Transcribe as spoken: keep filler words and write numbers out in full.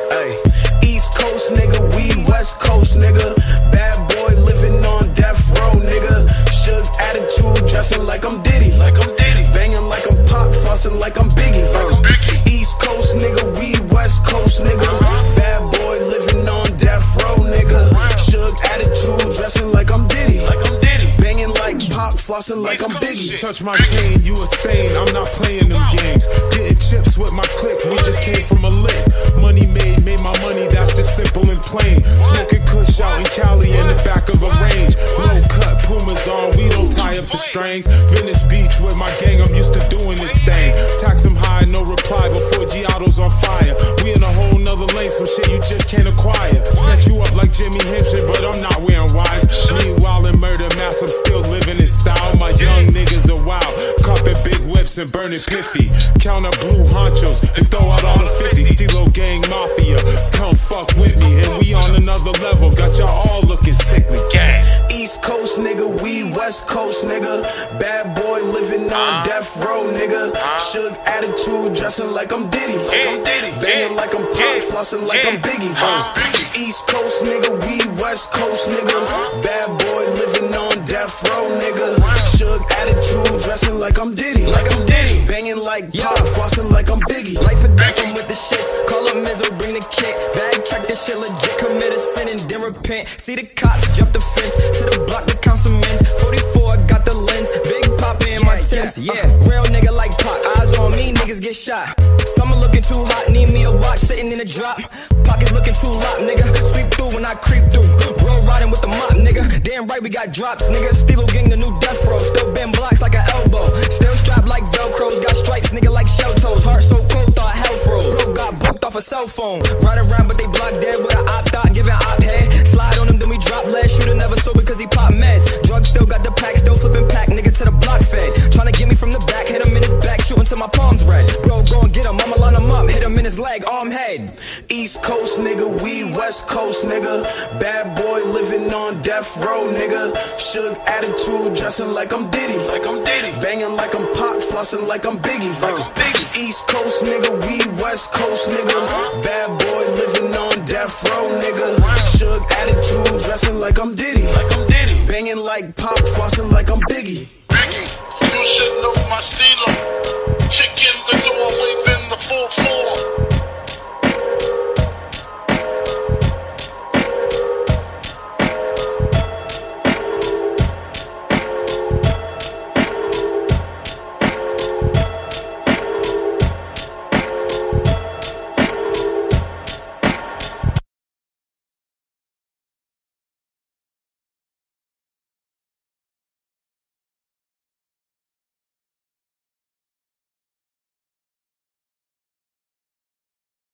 Ay, East Coast nigga, we West Coast nigga. Bad boy living on death row nigga. Shook attitude, dressing like I'm Diddy. Like I'm Diddy. Banging like I'm Pop, flossing like I'm Biggie. Uh, East Coast nigga, we West Coast nigga. Bad boy living on death row nigga. Shook attitude, dressing like I'm Diddy. Like I'm Diddy. Banging like Pop, flossing like I'm Biggie. Touch my chain, you a stain. I'm not playing them games. Getting chips with my clique, we just came from a lick. Money made, made my money, that's just simple and plain. Smoking kush out in Cali in the back of a range. Low cut, Pumas on, we don't tie up the strings. Venice Beach with my gang, I'm used to doing this thing. Tax them high, no reply before Giotto's on fire. We in a whole nother lane, some shit you just can't acquire. Set you up like Jimmy Hampshire, but I'm not wearing wise. Meanwhile in Murder Mass, I'm still living in style. My young niggas are wild, copping big whips and burning piffy. Count up blue honchos and throw out all the fifties. Stilo gang mafia, come fuck with me, and we on another level. Got y'all all looking sickly. East Coast nigga, we West Coast nigga. Bad boy living on death row nigga. Shook attitude, dressing like I'm Diddy. Like I'm Diddy. Banging like I'm Pop, flossing like I'm Biggie. Uh, East Coast nigga, we West Coast nigga. Bad boy living on death row nigga. Shook attitude, dressing like I'm Diddy. Like I'm Diddy. Banging like Pop, flossing like I'm Biggie. Life or death, I'm with the shits. Call a Mizzo, bring the kit. Bag check, this shit legit. Commit a sin and then repent. See the cops, jump the fence. To the block to count some mins. forty-four, got the lens. Big Papa in my tents. Yeah, real nigga like Pac. Eyes on me, niggas get shot. Summer looking too hot, need me a watch. Sitting in the drop. Pockets looking too locked, nigga. Sweep through when I creep through. Roll riding with the mop, nigga. Damn right we got drops, nigga. Stilo gang, the new death row. Still bend blocks like an elbow. Still strapped like Velcros. Got stripes, nigga, like shell toes. Heart so cold, thought hell froze. Bro got booked off a cell phone. Riding around, but they blocked dead with an op thought, giving op head. Slide on him, then we drop lead. Shooter never sold because he pop meds. Drugs still got the pack, still flipping pack, nigga, to the block fed. Tryna get me from the back, hit him in his back, shooting till my palms red. Bro, go and get him, I'ma line him up, hit him in his leg, arm head. East Coast nigga, we West Coast nigga. Bad boy living on death row nigga. Shook attitude, dressing like I'm Diddy. Like I'm Diddy. Banging like I'm Pop, flossing like I'm Biggie. Uh, East Coast nigga, we West Coast nigga. Bad boy living on death row nigga. Shook attitude, dressing like I'm Diddy. Like I'm Diddy. Banging like Pop, flossing like I'm Biggie.